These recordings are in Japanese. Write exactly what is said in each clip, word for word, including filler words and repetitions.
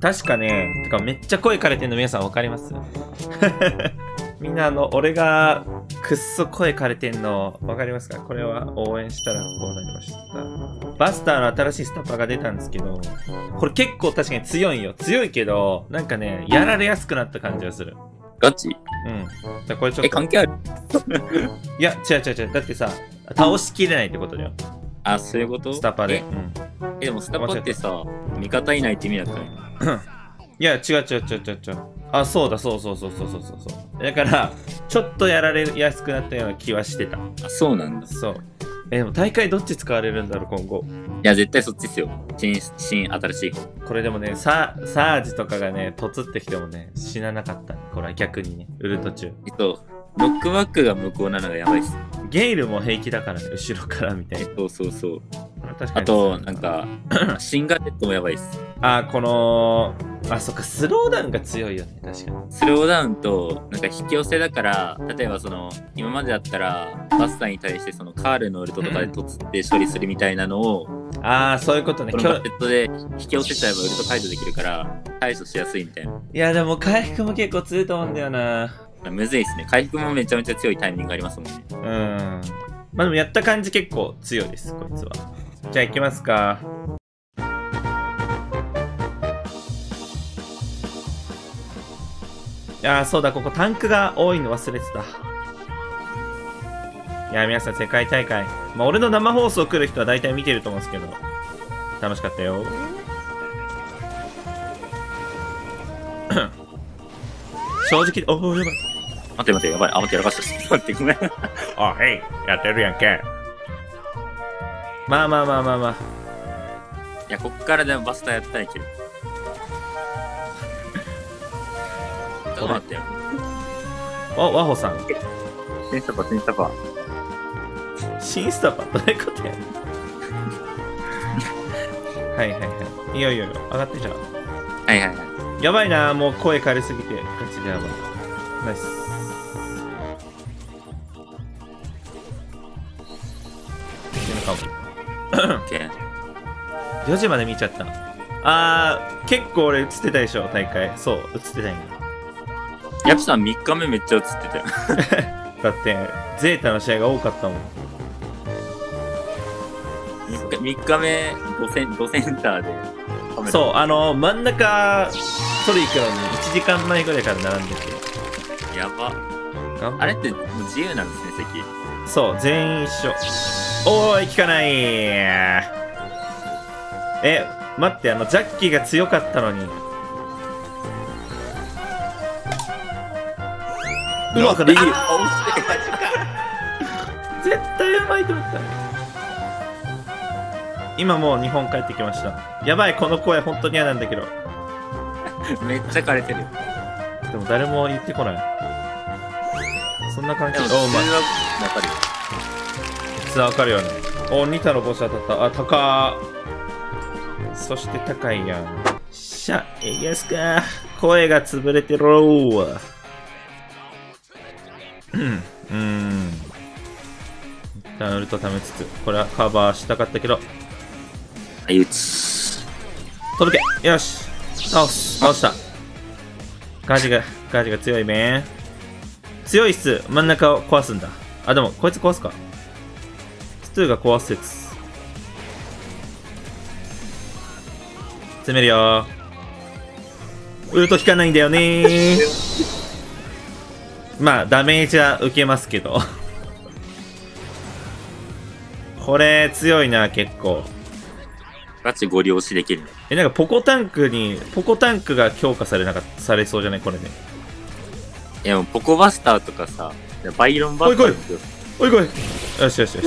確かね、てかめっちゃ声枯れてんの皆さんわかりますみんなあの、俺がくっそ声枯れてんのわかりますか？これは応援したらこうなりました。バスターの新しいスタッパーが出たんですけど、これ結構確かに強いんよ。強いけど、なんかね、やられやすくなった感じがする。 ガチ？ うん。じゃこれちょっと。 え、関係ある？ いや、違う違う違う。だってさ、倒しきれないってことだよ。 あ、そういうこと？ スタッパーで。 え、 うん。 えでもスタッパーってさ、味方いないって意味だったの？ いや、違う違う違う違う違う。あ、そうだ、そうそうそうそうそうそう。だから、ちょっとやられやすくなったような気はしてた。 あ、そうなんだ。 そう。え、でも大会どっち使われるんだろう、今後。 いや、絶対そっちっすよ。新、新、新しい方。 これでもね、ササージとかがね、とつってきてもね、死ななかったね。これは逆にね、売る途中。 えっと、ロックバックが無効なのがやばいっす。 ゲイルも平気だからね、後ろからみたいな。 そうそうそう。 確かにあと、なんか、シンガーレットもやばいっす。 あ、この、あ、そっか、スローダウンが強いよね、確かに。 スローダウンと、なんか引き寄せだから、例えばその、今までだったら、バスターに対してそのカールのウルトとかでとつって処理するみたいなのを、 ああ、そういうことね。 このバセットで引き寄せちゃえばウルト解除できるから、対処しやすいみたいな。 いや、でも回復も結構強いと思うんだよな。 むずいっすね。回復もめちゃめちゃ強いタイミングがありますもんね。 うん。まあでもやった感じ結構強いです、こいつは。じゃあ行きますか。いやー、そうだ、ここタンクが多いの忘れてた。いやー、皆さん世界大会。まあ俺の生放送来る人は大体見てると思うんですけど、楽しかったよ。正直、おー、やばい。 待って待って、やばい。あ、待って、やらかした。待って、ごめん。 あ、へい、やってるやんけ。まあまあまあまあまあ。 いや、こっからでもバスターやったらいける。ちょっと待ってよ。 お、ワホさん。 新スタパ、新スタパ。 新スタパどういうことやはいはいはい。いいよいいよいいよ。上がってじゃん。 はいはいはい。 やばいな、もう声枯れすぎて。ガチでやばい。ナイス。よじまで見ちゃった。あー、結構俺映ってたでしょ、大会。そう、映ってたんや。 ヤプさんみっかめめっちゃ映ってたよ。 だって、ゼータの試合が多かったもん。 みっかめドセン、ドセンターで。 そう、あの、真ん中、取り行くのにいちじかんまえぐらいから並んでて。 やば。あれってもう自由なんですね、席。 そう、全員一緒。おーい、効かない。え、待って、あの、ジャッキーが強かったのに。うまくできる。絶対うまいと思った。今もう日本帰ってきました。やばい、この声本当に嫌なんだけど。 めっちゃ枯れてるよ。 でも誰も言ってこない。そんな感じ。お、うまい。 わかるよ。 普通はわかるよね。お、ニタの帽子当たった。あ、高ー。そして高いやん。しゃ、えげすか。声が潰れてろー。うん。うん。一旦ウルト貯めつつ、これはカバーしたかったけど。 相打ち。 届け。よし。倒す。倒した。ガジが、ガジが強いめん。強いっす。真ん中を壊すんだ。あ、でも、こいつ壊すか。ストゥーが壊す説。攻めるよー。ウルト効かないんだよねー。まあ、ダメージは受けますけど。これ、強いな、結構。 ガチご利用しできる。 え、なんかポコタンクに、ポコタンクが強化されなかった、されそうじゃないこれね。 いや、もうポコバスターとかさ、バイロンバスターですよ。 おいこい。よしよしよし。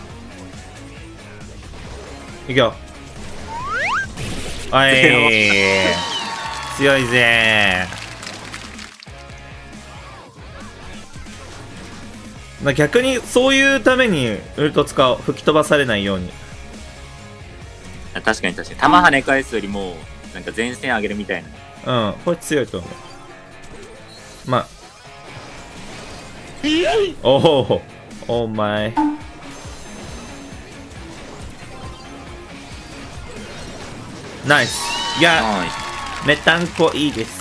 いくよ。おい強いぜー。まあ、逆にそういうためにウルト使おう。吹き飛ばされないように。 確かに確かに。弾跳ね返すよりも、なんか前線上げるみたいな。うん、これ強いと思う。まあ。おお、お前。ナイス。いや、 メタンコいいです。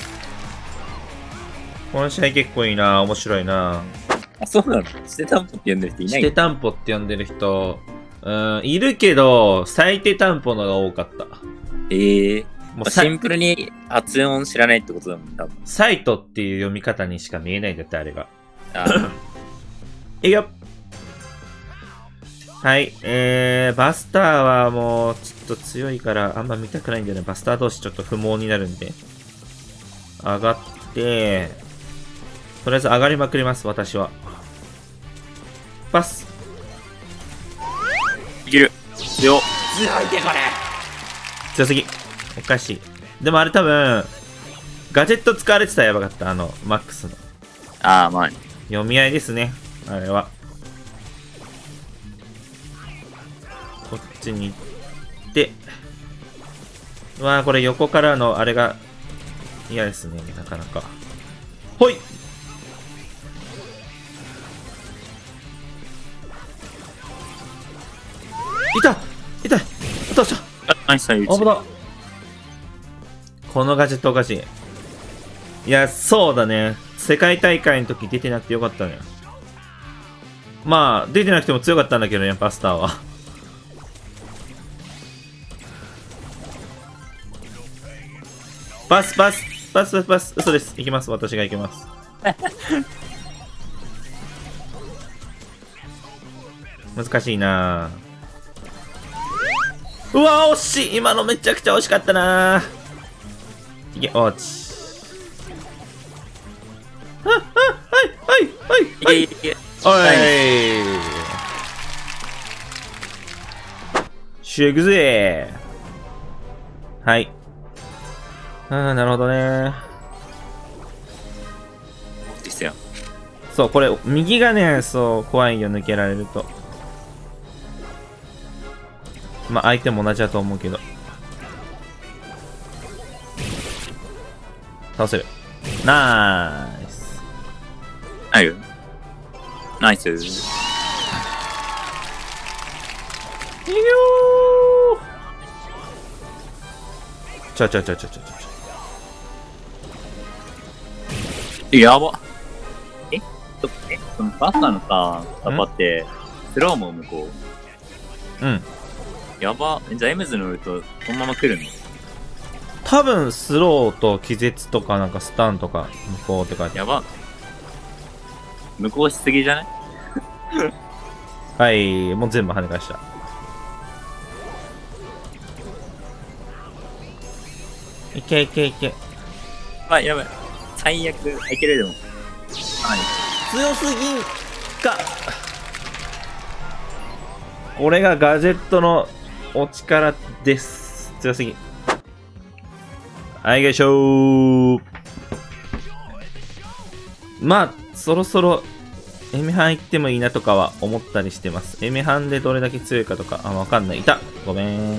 この試合結構いいな、面白いな。 あ、そうなの？してタンポって呼んでる人いない？ してタンポって呼んでる人、うん、いるけど、最低タンポのが多かった。えええー。もうシンプルに発音知らないってことだもん、多分。 サイトっていう読み方にしか見えないんだって、あれが。 あいいよ。はい、えー、バスターはもう、ちょっと強いから、あんま見たくないんだよね。バスター同士ちょっと不毛になるんで。上がって、とりあえず上がりまくります、私は。パス。 いける。強。 強いて、これ。強すぎ。おかしい。でもあれ多分、ガジェット使われてたらやばかった。あの、マックスの。 ああ、まあ、ね。 読み合いですね。あれは。こっちに行って。うわー、これ横からのあれが嫌ですね。なかなか。ほい！いた！痛い！どうした？ あ、ナイスタイム。 危な。このガジェットおかしい。いや、そうだね。世界大会の時出てなくてよかったね。まあ、出てなくても強かったんだけどね、バスターは。パスパスパスパスパス。嘘です。行きます。私が行きます。難しいなぁ。うわ、惜しい。今のめちゃくちゃ惜しかったなぁ。いけ、落ち。あ、あ、はい、はい、はい、はい。 いけいけ。 おい。しゅう行くぜ。はい。ああ、なるほどね。 ですよ。 そう、これ、右がね、そう、怖いよ、抜けられると。まあ、相手も同じだと思うけど。倒せる。ナイス。 ある？ナイス。 いくよー。ちょちょちょちょちょちょ。 やば。えちょっとね、そのバスターのさ、カッパって、スローも向こう。うん。 やば。じゃあエムズ乗ると、そのまま来るの？ 多分、スローと気絶とか、なんかスタンとか、向こうって書いてある。 やば。向こうしすぎじゃない？ はい、もう全部跳ね返した。いけいけいけ。 あ、やばい。最悪、いけるでも。はい。 強すぎんか。これがガジェットのお力です。強すぎ。はい、よいしょー。まあ、そろそろ、エメハン行ってもいいなとかは思ったりしてます。エメハンでどれだけ強いかとか、あ、わかんない。いた。ごめん。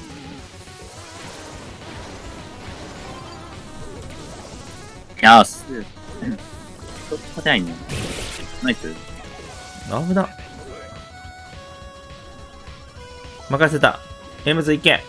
やーす。ちょっと勝てないね。ナイス。 危な。任せた。エムズいけ。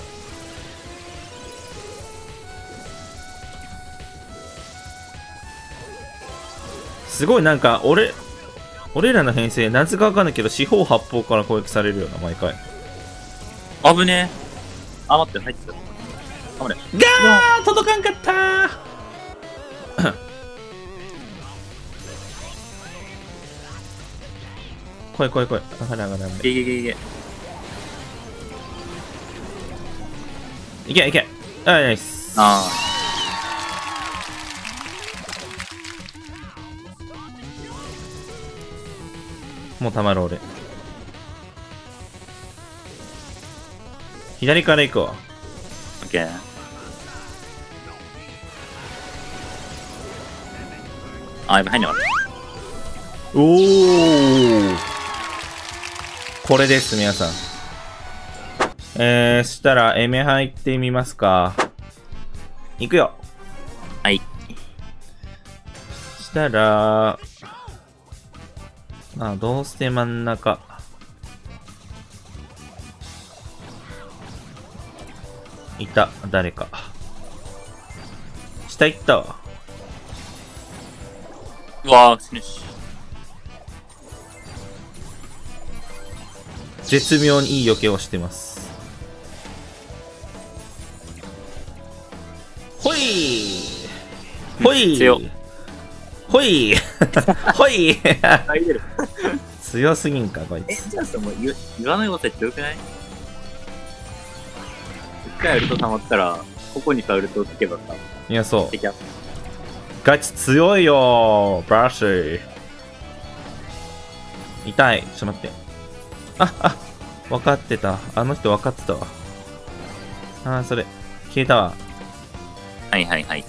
すごいなんか、俺、俺らの編成、なぜかわかんないけど、四方八方から攻撃されるよな、毎回。 危ねえ。あ、待って、入ってた。頑張れ。 ガー届かんかったー来い来い来い。上がれ上がれ上がれ。 いけいけいけ。 いけいけ。あ、ナイス。 あもうたまる俺。左から行くわ。 オッケー。あ、やっぱ入んなかった。 おー。これです、皆さん。えー、したら、エメ入ってみますか。いくよ。 はい。 したら、まあ、どうして真ん中。いた、誰か。 下行ったわ。 うわー、死ぬし。 絶妙にいい避けをしてます。ほいほい強っほいほいあ、いける。 強すぎんか、こいえ、 つ。 じゃあさ、もう言言わないことは強くない？一回ウルト溜まったら、ここにさ、ウルトをつけばさ、 いや、そう。 敵はガチ強いよー、バーシー。痛い。ちょっと待って。あ、あ、分かってた。あの人分かってたわ。あー、それ。消えたわ。 はいはいはい。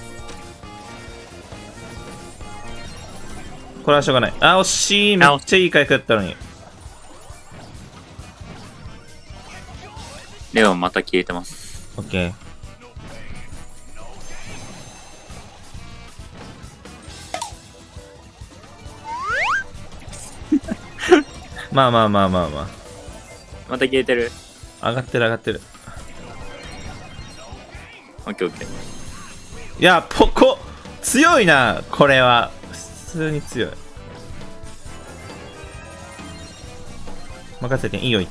これはしょうがない。あ、惜しい。めっちゃいい回復だったのに。 レオンまた消えてます。 オッケー。まあまあまあまあまあ。 また消えてる。 上がってる上がってる。 オッケーオッケー。 いや、ポコ、強いな、これは。普通に強い。任せて、いいよ言って。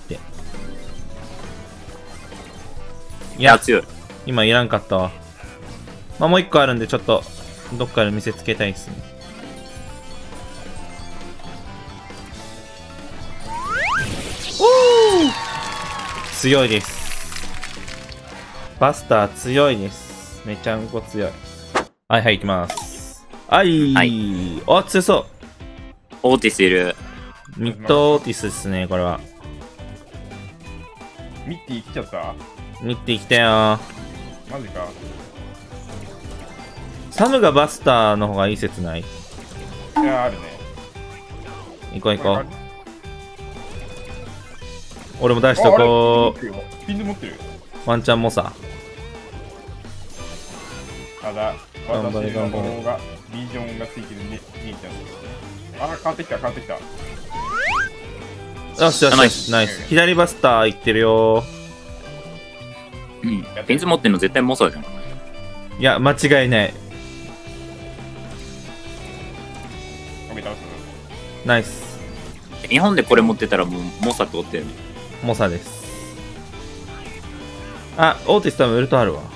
いや、 いや、強い。 今いらんかったわ。まあもう一個あるんで、ちょっと、どっかで見せつけたいですね。強いです。バスター強いです。めちゃんこ強い。はいはい、行きます。はい。 はあ、強そう。 オーティスいる。 ミッドオーティスですね、これは。 ミッティ来ちゃった？ ミッティ来たよ。 マジか。 サムがバスターの方がいい説ない？ いや、あるね。 行こう行こう。俺も出しとこう。 ピンズ持ってる。 ワンチャンもさ。 ただ、 頑張れ私の頑張れ方がビジョンがついてるんで、見えちゃうんですね。あ、変わってきた、変わってきた。 よしよしよし、ナイス。左バスター行ってるよ。 うん。ピンズ持ってんの絶対モサじゃん。 いや、間違いない。 オッケー、倒す。 ナイス。 日本でこれ持ってたらもうモサっておってるの。 モサです。あ、オーティス多分ウルトあるわ。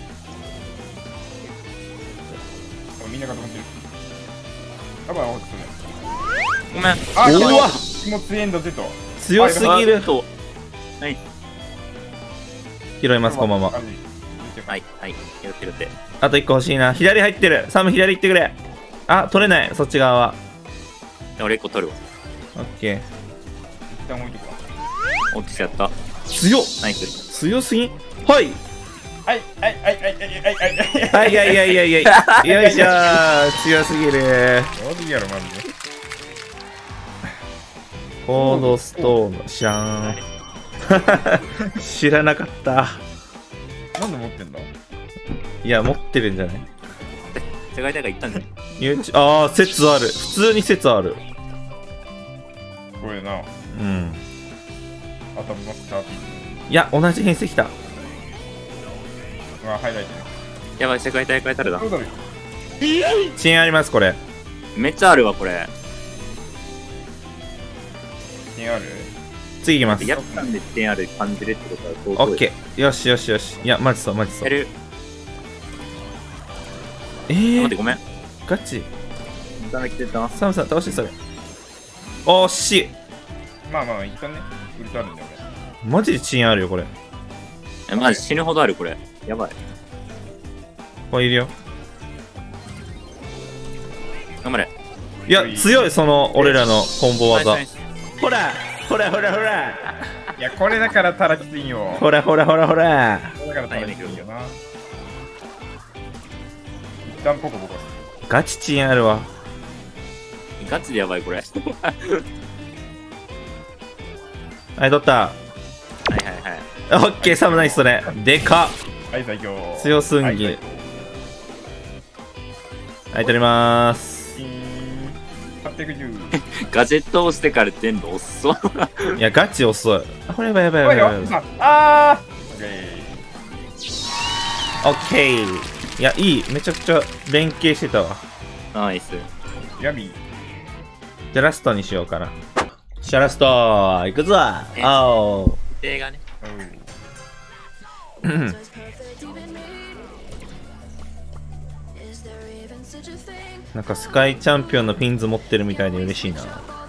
みんなが止まってる。やばい、落ちてね。 ごめん。 あ、 うわ気持ちいいんだぜと。 強すぎる。 と。はい。 拾います、このまま。 はい。 はい、はい。拾ってるって。 あといっこ欲しいな。左入ってる。サム左行ってくれ。あ、取れない。そっち側は。 俺いっこ取るわ。 オッケー。 一旦置いとくわ。 オーティスやった。 強っ。 ナイス。 強すぎ。はい。 はい、はい、はい、はい、はい、はい、はい。 はい、いやいやいやいやいや。よいしょー。強すぎる。 マジやろ、マジで。 コードストーン。知らん。知らなかった。 なんで持ってんだ？ いや、持ってるんじゃない？ 世界大会行ったんじゃない？ YouTube ああ、説ある。普通に説ある。 これな。 うん。 頭マスターピーいや、同じ変石来た。 ス。うわ、ハイライトね。 やばい、世界大会誰だそうだね。 遅延あります、これ。 めっちゃあるわ、これ。 点ある？ 次行きます。 やったんで点ある感じるってことは、 オッケー。よしよしよし。いや、マジそう、マジそう。 やる。 えー、 待って、ごめん。 ガチ。 いただきてた。 サムさん、倒して、それ。惜しい。 まあまあ、一旦ね、ウルトあるんだよ、 マジで遅延あるよ、これ。 え、マジ死ぬほどある、これ。やばい。 これいるよ。 頑張れ。 いや、強い、その、俺らのコンボ技ナイスナイ。 ほらほらほらほら俺。いや、これだからたらきついんよ。 ほらほらほらほらこれだからたらきついんよな。一旦ポコポコする。 ガチ遅延あるわ。 スガチでやばい、これ。 はい、取った。 はいはいはい。 オッケー、サムナイスそれ。でかっ。 はい、最強。 強すんぎ。 はい、 はい、取りまーす。 はっぴゃくじゅう。 ガジェットを押してから全部遅っ。 いや、ガチ遅い。あ、これやばいやばいやばいやばい。 あー。 オッケー。 いや、いい。めちゃくちゃ連携してたわ。 ナイス。 ヤビー。 じゃあラストにしようかな。シャラスト行くぞえ青映画ね。 うんうんなんかスカイチャンピオンのピンズ持ってるみたいで嬉しいな。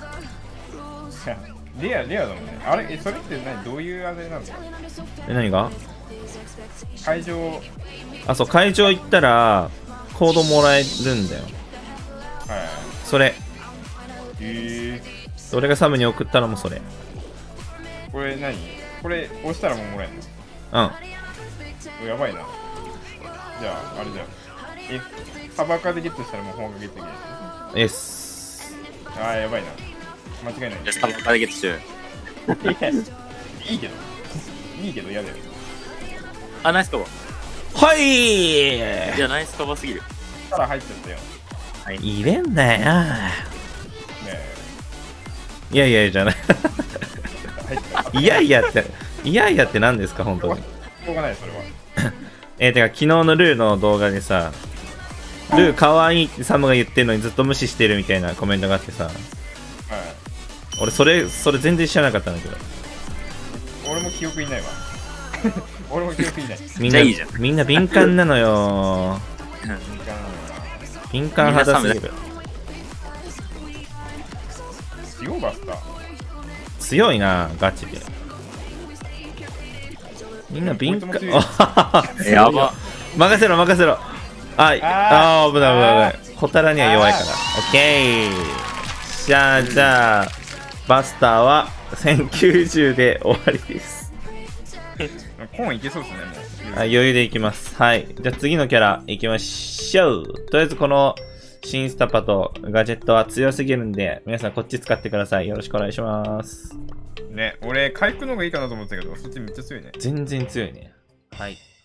レア、レアだもんね。あれ、え、それって何どういうあれなんですか？ え、何が？ 会場、 あ、そう、会場行ったらコードもらえるんだよ。 はい。 それ。 え俺がサムに送ったのもそれ。 ー、これ何これ押したらもうもらえるの？ うん。 やばいな。じゃあ、あれじゃん。え、サバカでゲットしたらもう本がゲットできる。 エッス。 あー、やばいな。間違いない。 じゃあ、スタバからゲットしようよ。 いや、いいけど。いいけど嫌だよ。 あ、ナイスカバー。 はいいや、ナイスカバーすぎる。 から入っちゃったよ。 入れんなよ。 ねいやいやじゃない。 え。入っちゃった。 いやいやって、いやいやって何ですか、本当に。 しょうがない、それは。 えー、てか昨日のルーの動画でさ、ルー可愛いってサムが言ってるのにずっと無視してるみたいなコメントがあってさ、 はい。 俺それ、それ全然知らなかったんだけど。 俺も記憶いないわ。俺も記憶いない。 みんな、 じゃあいいじゃんみんな敏感なのよ。 時間なのか敏感肌すぎる。 強バスター。 強いな、ガチで。みんな敏感こいつも強い。 え、やば。 任せろ任せろ。あ、ああー、危ない危ない危ない。ホタラには弱いから。オッケー。じゃあ、じゃあ、バスターはせんきゅうじゅうで終わりです。 コーンいけそうですね、もう。 はい、余裕でいきます。はい。じゃあ次のキャラいきましょう。とりあえずこの新スタパとガジェットは強すぎるんで、皆さんこっち使ってください。よろしくお願いします。 ね、俺、回復の方がいいかなと思ってたけど、そっちめっちゃ強いね。 全然強いね。はい。